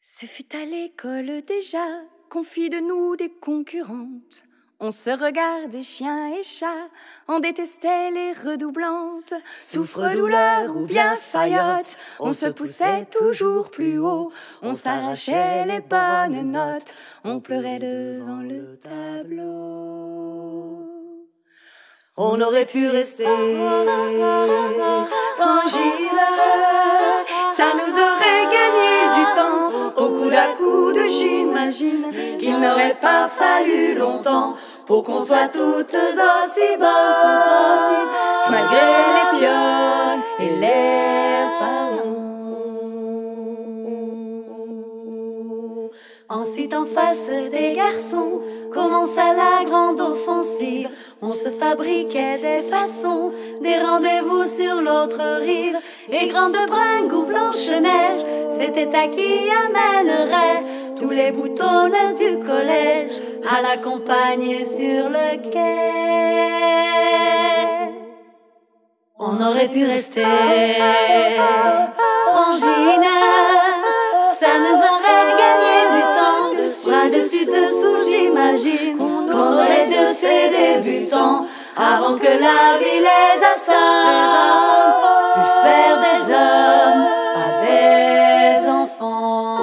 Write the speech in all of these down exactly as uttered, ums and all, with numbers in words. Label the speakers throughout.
Speaker 1: Ce fut à l'école déjà qu'on fit de nous des concurrentes. On se regardait chiens et chats, on détestait les redoublantes. Souffre-douleur ou bien faillotte, on se poussait toujours plus haut. On s'arrachait les bonnes notes, on pleurait devant le tableau.
Speaker 2: On aurait pu rester frangile,
Speaker 1: ça nous aurait gagné du temps.
Speaker 2: Au coude à coude, j'imagine qu'il n'aurait pas fallu longtemps pour qu'on soit toutes aussi bonnes,
Speaker 1: malgré les pioles et les ballons.
Speaker 2: Ensuite, en face des garçons, commença la grande offensive. On se fabriquait des façons, des rendez-vous sur l'autre rive. Et grande bringue ou Blanche-Neige, c'était à qui amènerait tous les boutons du collège à la campagne sur le quai. On aurait pu rester frangine, ça nous aurait gagné du temps. Bras dessus dessous, j'imagine qu'on aurait de ces débutants avant que la vie les assomme, pu faire des hommes, pas des enfants.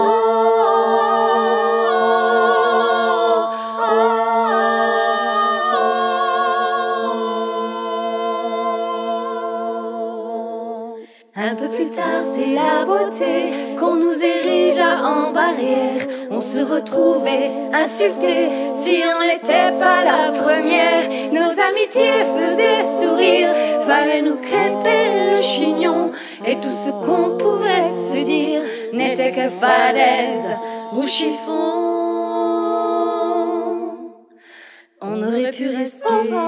Speaker 1: Un peu plus tard, c'est la beauté qu'on nous érigea en barrière. On se retrouvait insultés si on n'était pas la première. Nos amitiés faisaient sourire, fallait nous crêper le chignon. Et tout ce qu'on pouvait se dire n'était que fadaise ou chiffon. On aurait pu rester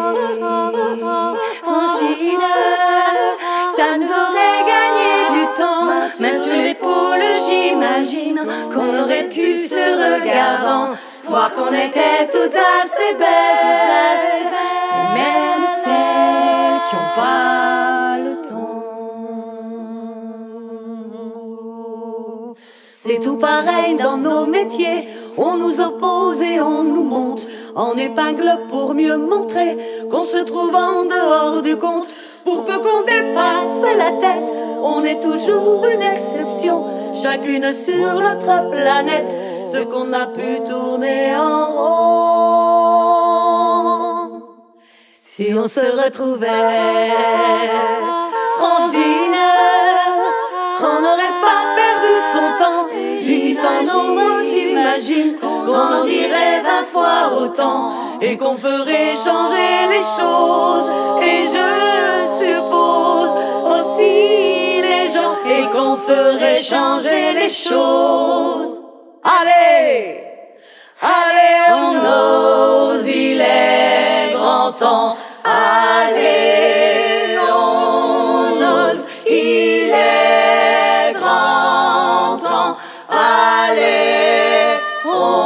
Speaker 1: frangine, ça nous aurait gagné du temps. Main sur l'épaule, j'imagine qu'on aurait pu se regardant voir qu'on était toutes assez belles, et même celles qui n'ont pas le temps.
Speaker 2: C'est tout pareil dans nos métiers, on nous oppose et on nous monte en épingle pour mieux montrer qu'on se trouve en dehors du compte. Pour peu qu'on dépasse la tête, on est toujours une exception, chacune sur notre planète, ce qu'on a pu tourner en rond. Si on se retrouvait frangine, on n'aurait pas perdu son temps, unissant nos mots, j'imagine qu'on en dirait vingt fois autant, et qu'on ferait changer les choses, et je suppose aussi les gens, et qu'on ferait changer les choses. Allez, allez, on ose, il est grand temps. Allez, on ose, il est grand temps. Allez, on